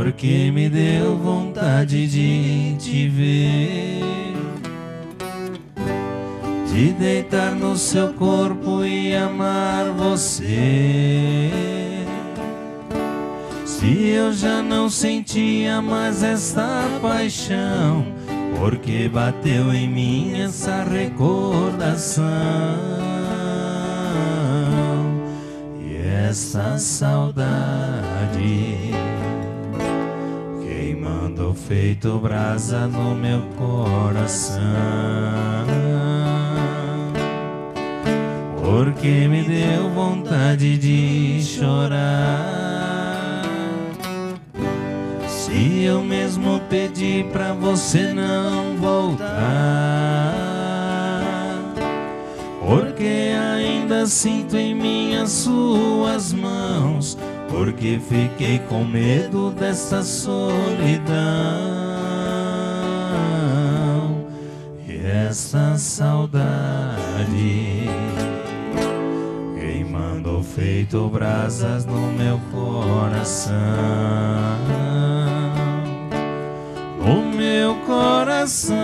porque me deu vontade de te ver, de deitar no seu corpo e amar você. Se eu já não sentia mais esta paixão, porque bateu em mim essa recordação e essa saudade, queimando feito brasa no meu coração, porque me deu vontade de chorar. Se eu mesmo pedi pra você não voltar, porque ainda sinto em minhas suas mãos, porque fiquei com medo dessa solidão e essa saudade, queimando feito brasas no meu coração. O meu coração,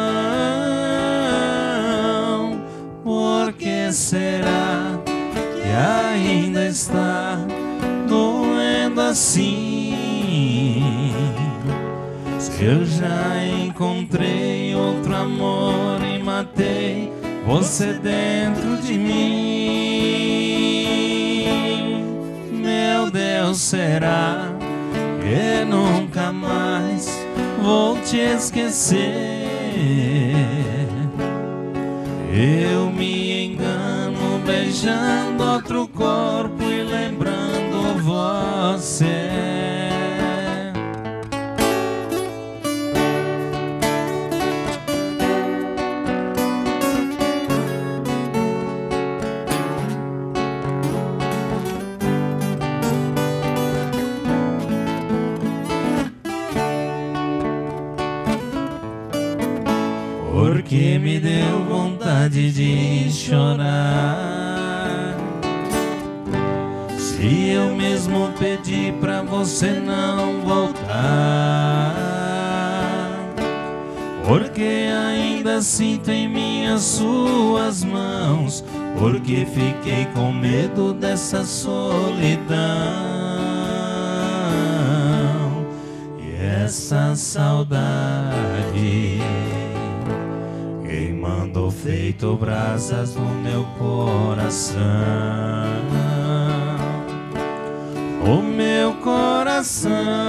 por que será que ainda está doendo assim? Se eu já encontrei outro amor e matei você dentro de mim, meu Deus, será que nunca mais vou te esquecer? Eu me engano beijando outro corpo e lembrando você. Porque me deu vontade de chorar. Se eu mesmo pedi pra você não voltar, porque ainda sinto em minhas suas mãos, porque fiquei com medo dessa solidão e essa saudade, queimando feito brasas no meu coração. O meu coração,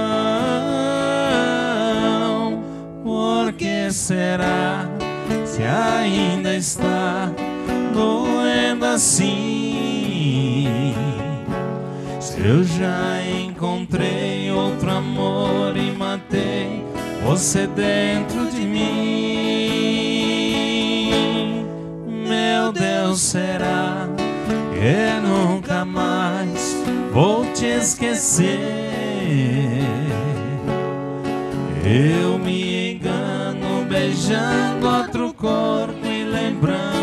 por que será se ainda está doendo assim? Se eu já encontrei outro amor e matei você dentro de mim, meu Deus, será que nunca mais vou te esquecer? Eu me engano beijando outro corpo e lembrando